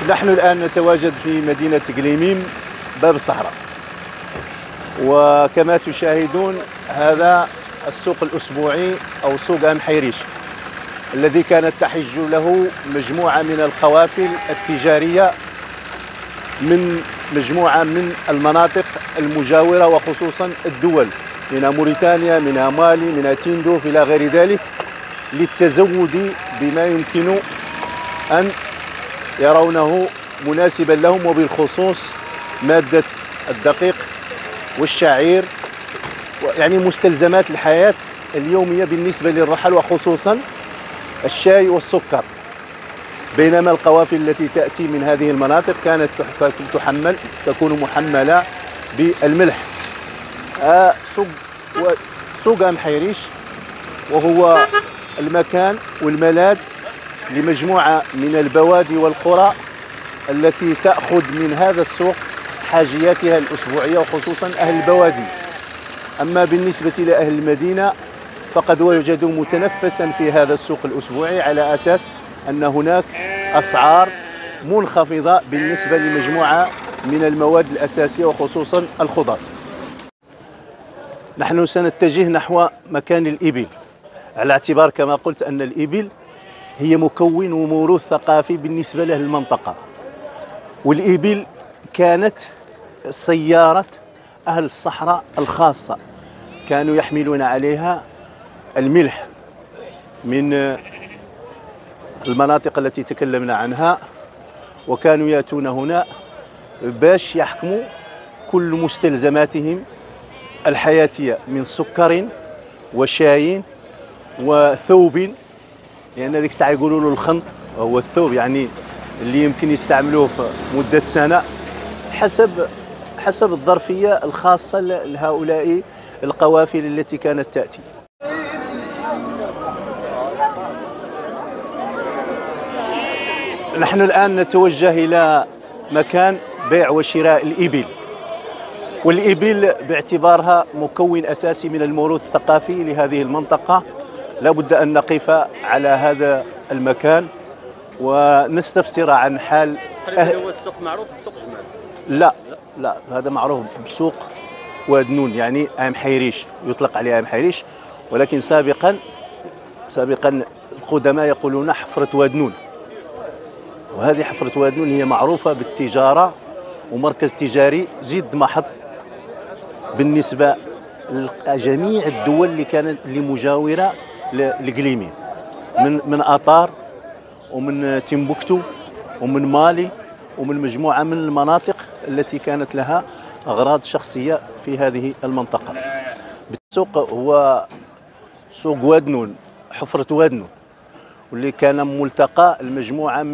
نحن الآن نتواجد في مدينة قليميم باب الصحراء، وكما تشاهدون هذا السوق الأسبوعي أو سوق أم حيريش الذي كانت تحج له مجموعة من القوافل التجارية من مجموعة من المناطق المجاورة وخصوصا الدول، منها موريتانيا، منها مالي، منها تيندوف إلى غير ذلك، للتزود بما يمكن أن يرونه مناسبا لهم، وبالخصوص مادة الدقيق والشعير، يعني مستلزمات الحياة اليومية بالنسبة للرحل، وخصوصا الشاي والسكر. بينما القوافل التي تأتي من هذه المناطق كانت تكون محملة بالملح. سوق أم حيريش وهو المكان والملاذ لمجموعة من البوادي والقرى التي تأخذ من هذا السوق حاجياتها الأسبوعية، وخصوصا أهل البوادي. أما بالنسبة لأهل المدينة فقد وجدوا متنفسا في هذا السوق الأسبوعي، على أساس أن هناك أسعار منخفضة بالنسبة لمجموعة من المواد الأساسية وخصوصا الخضر. نحن سنتجه نحو مكان الإبل، على اعتبار كما قلت أن الإبل هي مكون وموروث ثقافي بالنسبة له المنطقة، والإبل كانت سيارة أهل الصحراء الخاصة، كانوا يحملون عليها الملح من المناطق التي تكلمنا عنها، وكانوا يأتون هنا باش يحكموا كل مستلزماتهم الحياتية من سكر وشاي وثوب، لأن ذيك الساعة يقولوا له الخنط وهو الثوب، يعني اللي يمكن يستعملوه في مدة سنة حسب الظرفية الخاصة لهؤلاء القوافل التي كانت تأتي. نحن الآن نتوجه إلى مكان بيع وشراء الإبل، والإبل باعتبارها مكون أساسي من الموروث الثقافي لهذه المنطقة لا بد أن نقف على هذا المكان ونستفسر عن حال هو السوق معروف بسوق جمال؟ لا هذا معروف بسوق وادنون، يعني أم حيريش، يطلق عليها أم حيريش، ولكن سابقا القدماء يقولون حفرة وادنون، وهذه حفرة وادنون هي معروفة بالتجارة ومركز تجاري جد محض بالنسبة لجميع الدول اللي مجاورة لقليميم، من أطار ومن تيمبوكتو ومن مالي ومن مجموعة من المناطق التي كانت لها أغراض شخصية في هذه المنطقة. السوق هو سوق وادنون، حفرة وادنون، واللي كان ملتقى المجموعة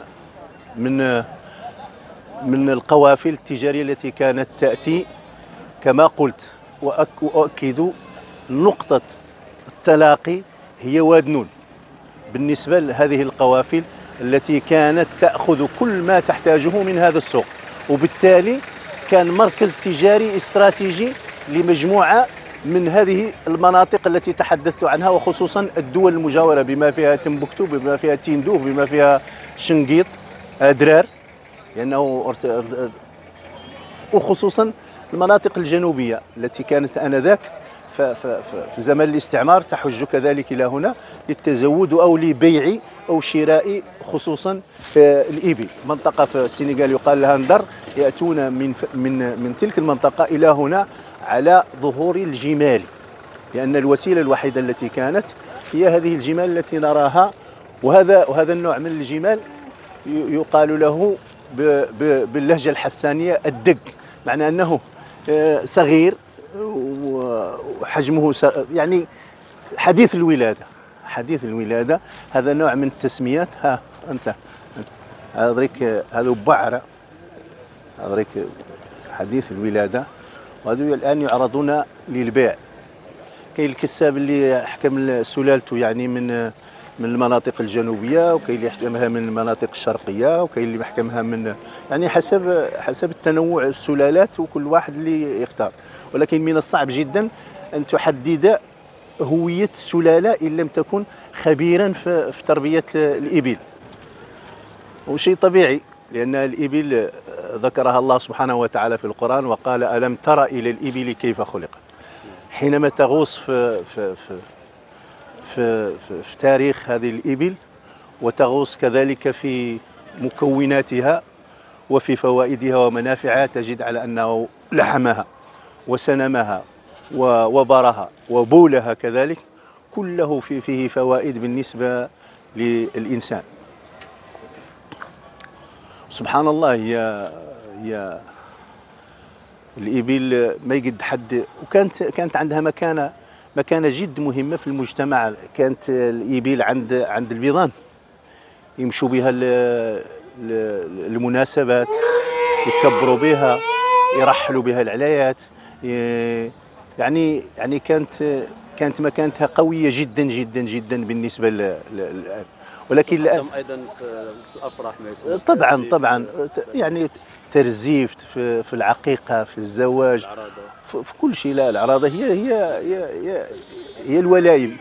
من القوافل التجارية التي كانت تأتي. كما قلت وأؤكد، نقطة التلاقي هي وادنون بالنسبة لهذه القوافل التي كانت تأخذ كل ما تحتاجه من هذا السوق، وبالتالي كان مركز تجاري استراتيجي لمجموعة من هذه المناطق التي تحدثت عنها، وخصوصا الدول المجاورة بما فيها تمبكتو، بما فيها تيندوف، بما فيها شنقيط، درار، لأنه وخصوصا المناطق الجنوبية التي كانت آنذاك في زمن الاستعمار تحج كذلك إلى هنا للتزود أو لبيع أو شراء، خصوصا الإبل. منطقة في السنغال يقال لها ندر، يأتون من تلك المنطقة إلى هنا على ظهور الجمال، لأن الوسيلة الوحيدة التي كانت هي هذه الجمال التي نراها، وهذا النوع من الجمال يقال له باللهجة الحسانية الدق، معنى أنه صغير وحجمه يعني حديث الولادة. هذا نوع من التسميات. ها أنت هذا بعرة، هذا حديث الولادة، وهذو الآن يعرضون للبيع. كاين الكساب اللي حكم سلالته يعني من المناطق الجنوبية، وكاين اللي يحكمها من المناطق الشرقية، وكاين اللي يحكمها من يعني حسب التنوع السلالات، وكل واحد اللي يختار. ولكن من الصعب جدا أن تحدد هوية السلالة إن لم تكن خبيرا في تربية الإبل، وشيء طبيعي لأن الإبل ذكرها الله سبحانه وتعالى في القرآن وقال: ألم تر إلى الإبل كيف خلقت. حينما تغوص في تاريخ هذه الإبل، وتغوص كذلك في مكوناتها وفي فوائدها ومنافعها، تجد على أنه لحمها وسنمها ووبرها وبولها كذلك كله فيه فوائد بالنسبة للإنسان. سبحان الله. هي الإبل ما يقد حد، كانت عندها مكانة جد مهمة في المجتمع. كانت الإبل عند البيضان يمشوا بها المناسبات، يكبروا بها، يرحلوا بها العلايات. يعني كانت مكانتها قوية جدا جدا جدا بالنسبة الآن. ولكن الآن أيضا في الأفراح طبعا يعني ترزيف في العقيقة، في الزواج، في كل شيء. لا، العراضة هي الولايم.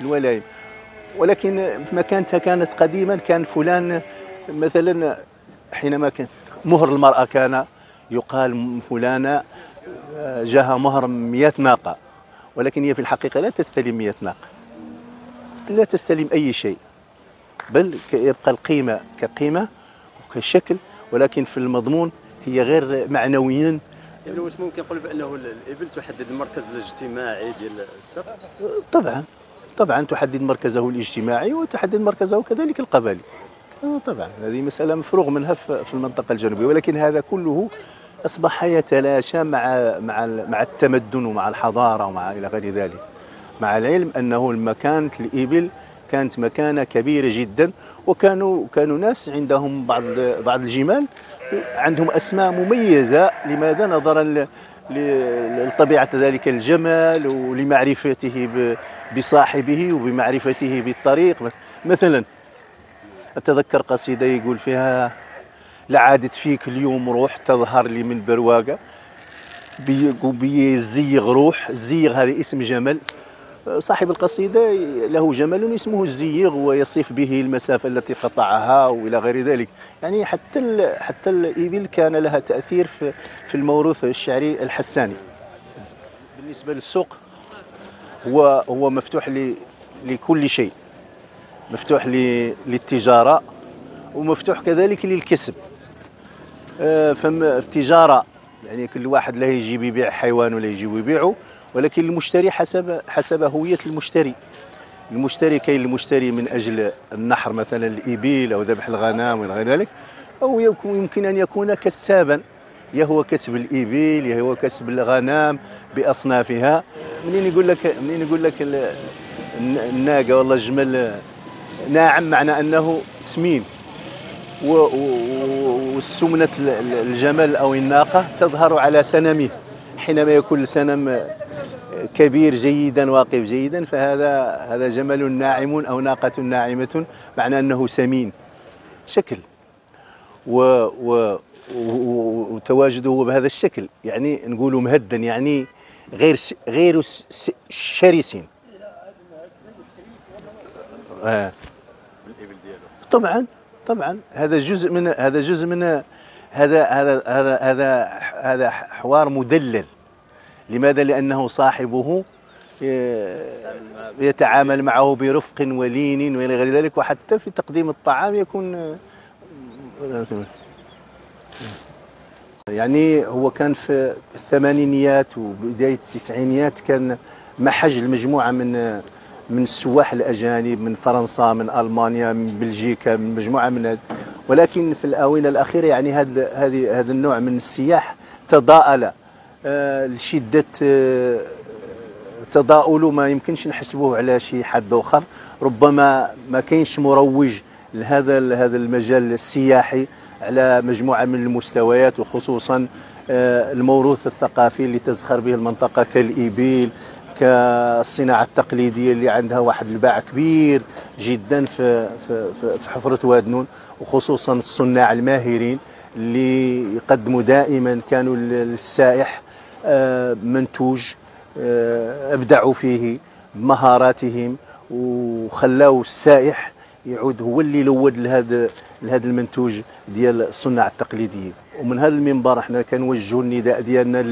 ولكن في مكانتها كانت قديما، كان فلان مثلا حينما كان مهر المرأة كان يقال فلانة جاها مهر 100 ناقة، ولكن هي في الحقيقة لا تستلم 100 ناقة، لا تستلم أي شيء، بل يبقى القيمة كقيمة وكشكل، ولكن في المضمون هي غير معنويا. يعني واش ممكن نقول بأنه الإبل تحدد المركز الاجتماعي ديال الشخص؟ طبعا تحدد مركزه الاجتماعي وتحدد مركزه كذلك القبلي. طبعا هذه مسألة مفروغ منها في المنطقة الجنوبية، ولكن هذا كله أصبح يتلاشى مع التمدن ومع الحضارة ومع إلى غير ذلك، مع العلم أنه مكانة الإبل كانت مكانة كبيرة جدا. وكانوا ناس عندهم بعض الجمال عندهم أسماء مميزة. لماذا؟ نظرا لطبيعة ذلك الجمال ولمعرفته بصاحبه وبمعرفته بالطريق. مثلا أتذكر قصيدة يقول فيها: لعادت فيك اليوم روح تظهر لي من برواقة، بيزيغ روح. الزيغ هذا اسم جمل. صاحب القصيدة له جمل اسمه الزيغ، ويصف به المسافة التي قطعها وإلى غير ذلك. يعني حتى الإبل كان لها تأثير في الموروث الشعري الحساني. بالنسبة للسوق هو مفتوح لكل شيء، مفتوح للتجارة ومفتوح كذلك للكسب. فالتجارة يعني كل واحد لا يجي يبيع حيوان ولا يجي يبيعه، ولكن المشتري حسب هوية المشتري كاين المشتري من أجل النحر مثلا الإبل أو ذبح الغنم وغير ذلك، أو يمكن أن يكون كسابا، يا هو كسب الإبل يا هو كسب الغنم بأصنافها. منين يقول لك الناقة والله الجمل ناعم، معنى أنه سمين، والسمنة الجمل أو الناقة تظهر على سنمه. حينما يكون السنم كبير جيدا واقف جيدا فهذا جمل ناعم أو ناقة ناعمة، معنى أنه سمين شكل، وتواجده بهذا الشكل يعني نقول مهدا، يعني غير شرسين. طبعا هذا جزء من هذا حوار مدلل. لماذا؟ لأنه صاحبه يتعامل معه برفق ولين وإلى غير ذلك، وحتى في تقديم الطعام يكون يعني هو كان في الثمانينيات وبداية التسعينيات كان محج المجموعة من السواح الأجانب من فرنسا من ألمانيا من بلجيكا من مجموعة من ولكن في الآونة الأخيرة يعني هذا النوع من السياح تضاءل لشدة تضاؤل ما يمكنش نحسبوه على شي حد آخر. ربما ما كاينش مروج لهذا المجال السياحي على مجموعة من المستويات، وخصوصا الموروث الثقافي اللي تزخر به المنطقة كالإبل، كالصناعة التقليدية اللي عندها واحد الباع كبير جدا في حفرة وادنون، وخصوصا الصناع الماهرين اللي يقدموا دائما كانوا للسائح منتوج أبدعوا فيه بمهاراتهم، وخلاو السائح يعود هو اللي لود لهذا المنتوج ديال الصناع التقليديين. ومن هذا المنبر احنا كنوجهوا النداء ديالنا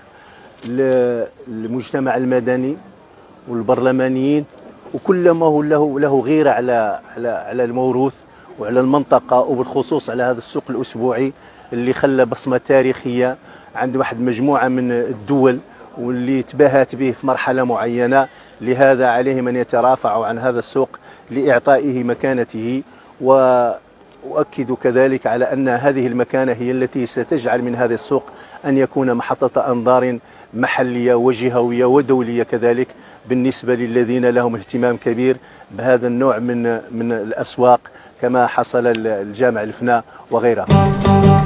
للمجتمع المدني والبرلمانيين وكل ما هو له غيره على الموروث وعلى المنطقه، وبالخصوص على هذا السوق الاسبوعي اللي خلى بصمه تاريخيه عند واحد مجموعه من الدول واللي تباهت به في مرحله معينه. لهذا عليهم ان يترافعوا عن هذا السوق لاعطائه مكانته، وأؤكد كذلك على أن هذه المكانة هي التي ستجعل من هذا السوق أن يكون محطة أنظار محلية وجهوية ودولية كذلك بالنسبة للذين لهم اهتمام كبير بهذا النوع من الأسواق، كما حصل الجامع الفناء وغيرها.